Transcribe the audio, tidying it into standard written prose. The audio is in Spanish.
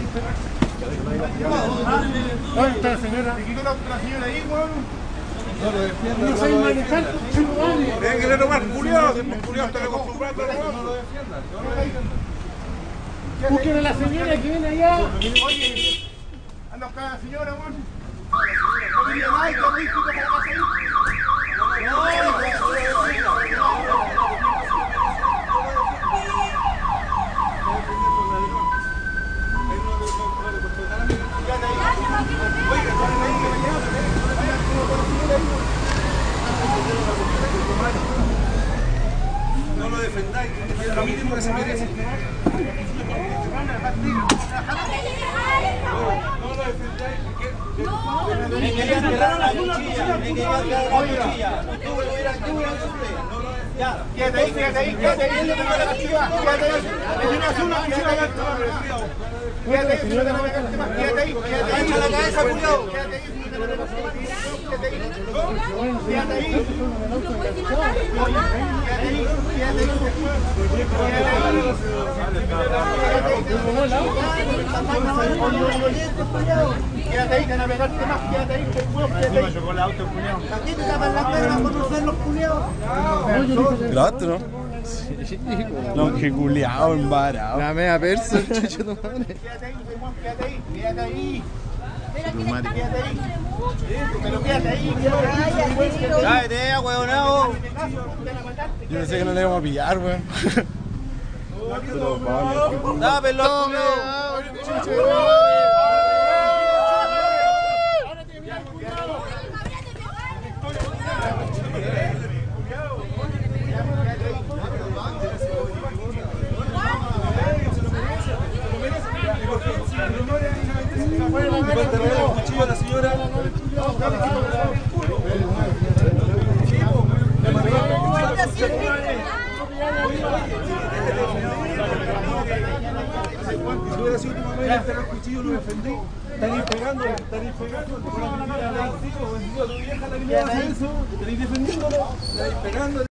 ¿Dónde está la señora? ¿Te quitó la señora ahí, weón? No lo defiendan. No soy manejante, ven que le nomás culiado, si el culiado está acostumbrado a no lo defiendan. Busquen a la señora que viene allá. Oye, anda acá la señora, weón. No quería nada, te voy a ir para la casa ahí. No lo defendáis, es lo mínimo que se merece. No lo defendáis, porque quería agarrar la cuchilla, quédate ahí, quédate ahí, quédate ahí, no te la cuchilla, quédate ahí, quédate ahí, no te la pegaste más, quédate ahí, quédate ahí, la cabeza, cuidado, quédate ahí, quédate ahí, quédate ahí, que no pegarte más, quédate ahí, que puedo, quédate ahí. Chocó el auto, culiao. Aquí te tapan la cara, conocer los culiados. ¿Lo otro? No, que culiao, embarado. La media persa, el chucho de madre. Quédate ahí, quédate ahí, quédate ahí. Quédate ahí. Pero quédate ahí, Cállate, huevonao. Yo pensé que no le íbamos a pillar, weón. Dámelo, cuchillo a la señora. Si hubiera sido tu mamá y le enterró el cuchillo, lo defendí. Estaréis pegando, con la primera de la tu vieja la que le va a hacer eso, estaréis defendiéndolo, estaréis pegando.